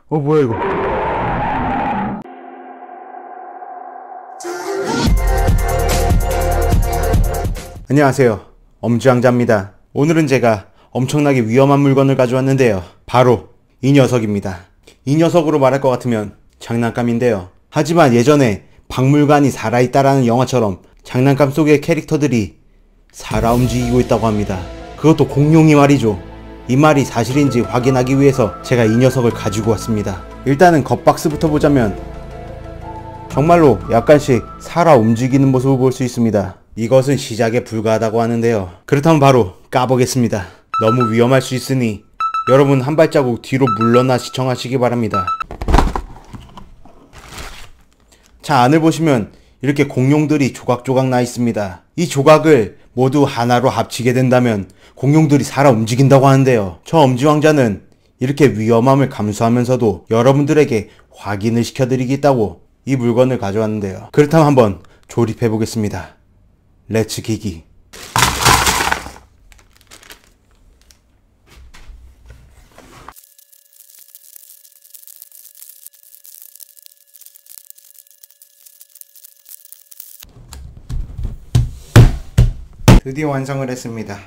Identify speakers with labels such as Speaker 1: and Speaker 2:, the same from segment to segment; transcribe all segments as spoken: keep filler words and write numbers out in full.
Speaker 1: 어 뭐야 이거. 안녕하세요, 엄주왕자입니다. 오늘은 제가 엄청나게 위험한 물건을 가져왔는데요, 바로 이 녀석입니다. 이 녀석으로 말할 것 같으면 장난감인데요, 하지만 예전에 박물관이 살아있다라는 영화처럼 장난감 속의 캐릭터들이 살아 움직이고 있다고 합니다. 그것도 공룡이 말이죠. 이 말이 사실인지 확인하기 위해서 제가 이 녀석을 가지고 왔습니다. 일단은 겉박스부터 보자면 정말로 약간씩 살아 움직이는 모습을 볼 수 있습니다. 이것은 시작에 불과하다고 하는데요, 그렇다면 바로 까보겠습니다. 너무 위험할 수 있으니 여러분 한 발자국 뒤로 물러나 시청하시기 바랍니다. 자, 안을 보시면 이렇게 공룡들이 조각조각 나 있습니다. 이 조각을 모두 하나로 합치게 된다면 공룡들이 살아 움직인다고 하는데요, 저 엄지왕자는 이렇게 위험함을 감수하면서도 여러분들에게 확인을 시켜드리겠다고 이 물건을 가져왔는데요, 그렇다면 한번 조립해 보겠습니다. 렛츠 기기. 드디어 완성을 했습니다.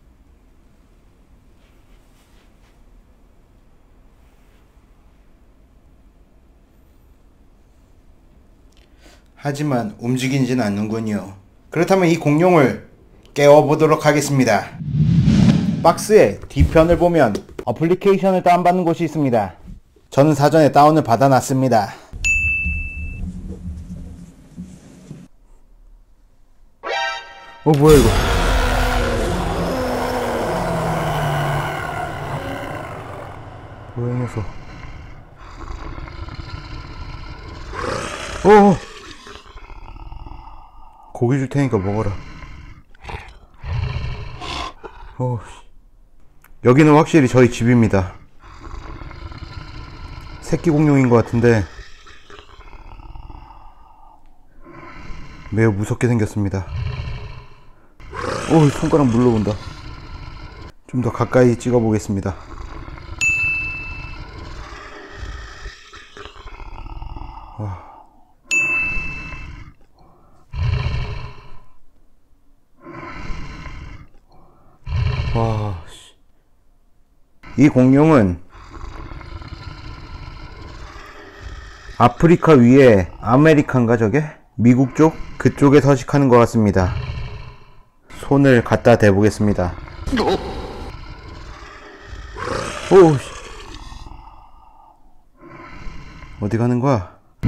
Speaker 1: 하지만 움직이지는 않는군요. 그렇다면 이 공룡을 깨워보도록 하겠습니다. 박스의 뒤편을 보면 어플리케이션을 다운받는 곳이 있습니다. 저는 사전에 다운을 받아놨습니다. 어 뭐야 이거. 뭐야 이 녀석. 어 고기 줄 테니까 먹어라. 어 여기는 확실히 저희 집입니다. 새끼 공룡인 것 같은데 매우 무섭게 생겼습니다. 오, 손가락 물러온다. 좀 더 가까이 찍어 보겠습니다. 와. 와. 이 공룡은 아프리카 위에 아메리칸가 저게? 미국 쪽? 그쪽에 서식하는 것 같습니다. 손을 갖다 대보겠습니다. 오, 어디 가는 거야?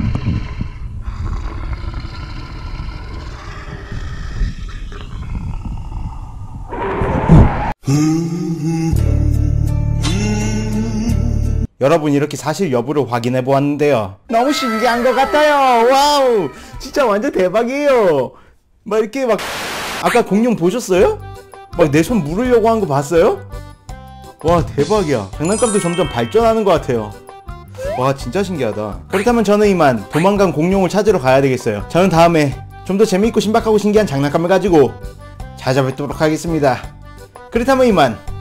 Speaker 1: 여러분, 이렇게 사실 여부를 확인해 보았는데요, 너무 신기한 것 같아요. 와우, 진짜 완전 대박이에요. 막 이렇게 막 아까 공룡 보셨어요? 막 내 손 물으려고 한 거 봤어요? 와, 대박이야. 장난감도 점점 발전하는 것 같아요. 와, 진짜 신기하다. 그렇다면 저는 이만 도망간 공룡을 찾으러 가야 되겠어요. 저는 다음에 좀 더 재미있고 신박하고 신기한 장난감을 가지고 찾아뵙도록 하겠습니다. 그렇다면 이만